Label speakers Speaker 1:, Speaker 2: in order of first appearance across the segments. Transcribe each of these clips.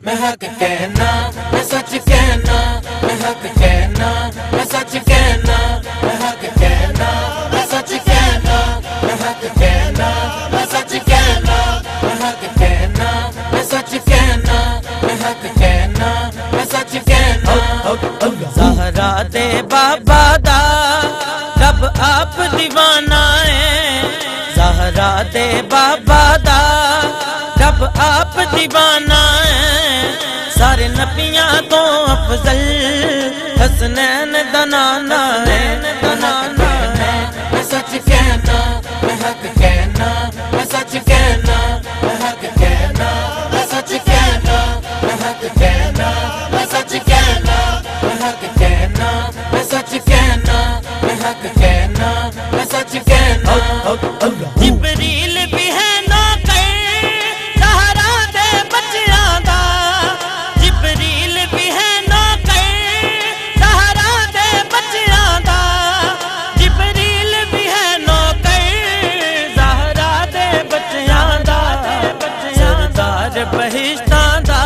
Speaker 1: میں حق کہنا، میں سچ کہنا، میں حق کہنا، میں سچ کہنا، میں حق کہنا، میں سچ کہنا، میں حق کہنا، میں سچ کہنا، میں حق کہنا، میں سچ کہنا، میں حق کہنا، میں سچ کہنا۔
Speaker 2: زہرا دے بابا دا رب آپ دیوانہ ہے، زہرا دے بابا دا رب آپ دیوانہ ہے، سارے نبیاں تو افضل حسنین دا نانا ہے، نانا ہے۔
Speaker 1: میں سچ کہنا، میں حق کہنا، میں سچ کہنا، میں حق کہنا، میں سچ کہنا، میں حق کہنا، میں سچ کہنا، میں حق کہنا، میں سچ کہنا، میں حق کہنا، میں سچ کہنا۔
Speaker 2: جبریل بھی ہے نوکر زہرا دے بچیاں دا، جبریل بھی ہے نوکر زہرا دے بچیاں دا، جبریل بھی ہے نوکر زہرا دے بچیاں دا، سردار بہشتاں دا،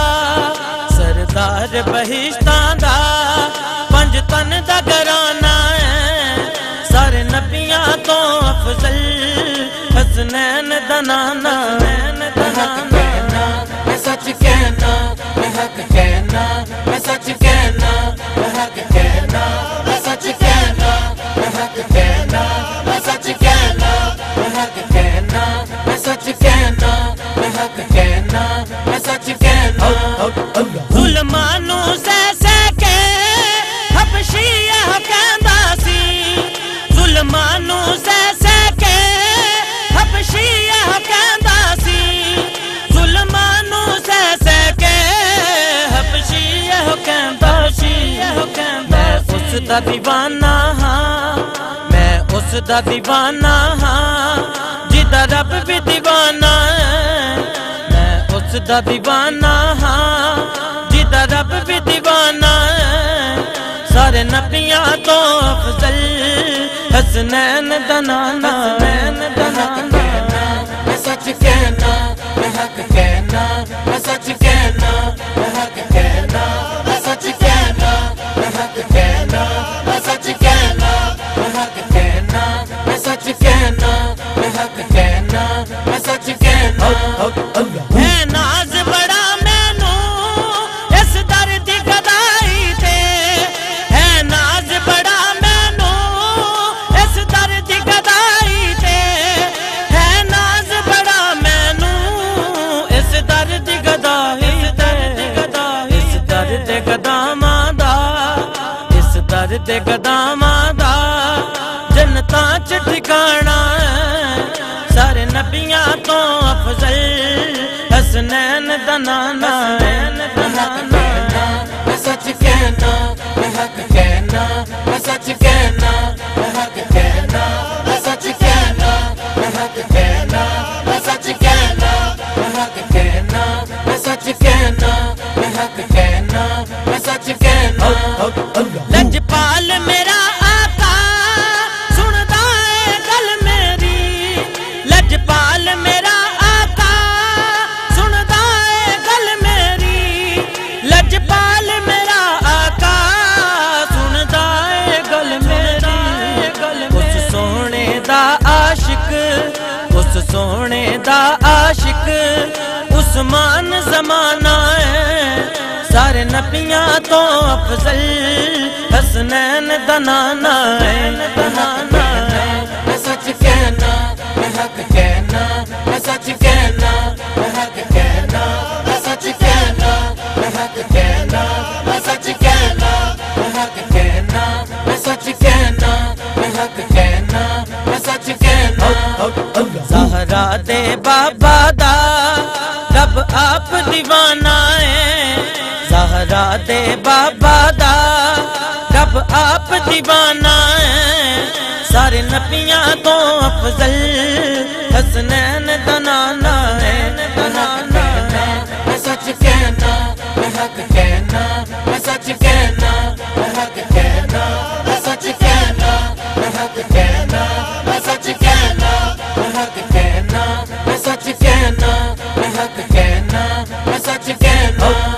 Speaker 2: سردار بہشتاں دا، پنج تن دا گھرانہ ہے، سارے نبیاں تو افضل حسنین دا نانا ہے، نانا۔
Speaker 1: میں سچ کہنا، میں حق کہنا، میں سچ کہنا، میں حق کہنا، میں سچ کہنا، میں حق کہنا، میں سچ کہنا، میں حق کہنا، میں سچ کہنا، میں حق کہنا، میں سچ کہنا۔
Speaker 2: ظلمانو سہ سہ کے حبشی یہ کہندا سی، ظلمانو سہ سہ کے حبشی یہ کہندا سی، ظلمانو سہ سہ کے حبشی یہ کہندا سی، میں اس دا دیوانہ ہاں، میں اس دا دیوانہ ہاں، جدا رب بھی دیوانہ ہے، میں اس دا دیوانہ ہاں، جدا رب بھی دیوانہ ہے، سارے نبیاں تو افضل حسنین دا نانا ہے، نانا۔
Speaker 1: میں سچ کہنا، میں حق کہنا، میں سچ کہنا، میں حق کہنا، میں سچ کہنا، میں حق کہنا، میں سچ کہنا، میں حق کہنا، میں سچ کہنا، میں حق کہنا، میں سچ کہنا۔
Speaker 2: ہے ناز بڑا مینو اس درد گدائی تے، ہے ناز بڑا مینو اس درد گدائی تے، ہے ناز بڑا مینو اس درد گدائی تے، اس درد گداواں دا، اس درد گداواں دا جنتاں چ ٹھکانا ہے، سارے نبیاں تو افضل حسنین دا نانا ہے، نانا۔
Speaker 1: میں سچ کہنا، میں حق کہنا، میں سچ کہنا، میں حق کہنا، میں سچ کہنا، میں حق کہنا، میں سچ کہنا، میں حق کہنا، میں سچ کہنا، میں حق کہنا، میں سچ کہنا۔
Speaker 2: لجپال میرا آقا سندا ہے گل میری، لجپال میرا آقا سندا ہے گل میری، لجپال میرا آقا سندا ہے گل میری، اس سونے دا عاشق، اس سونے دا عاشق عثمان زمانہ ہے، سارے نبیاں تو افضل حسنین دا نانا ہے، نانا ہے۔
Speaker 1: میں سچ کہنا، میں حق کہنا، میں سچ کہنا، میں حق کہنا، میں سچ کہنا، میں حق کہنا، میں سچ کہنا، میں حق کہنا، میں سچ کہنا، میں حق کہنا، میں سچ کہنا۔
Speaker 2: زہرا دے بابا دا رب آپ دیوانہ ہے، زہرا دے بابا دا رب آپ دیوانہ ہے، سارے نبیاں تو افضل حسنین دا نانا ہے، نانا ہے۔
Speaker 1: میں سچ کہنا، میں حق کہنا، میں سچ کہنا، میں حق کہنا، میں سچ کہنا، میں حق کہنا، میں سچ کہنا، میں حق کہنا، میں سچ کہنا، میں حق کہنا، میں سچ کہنا۔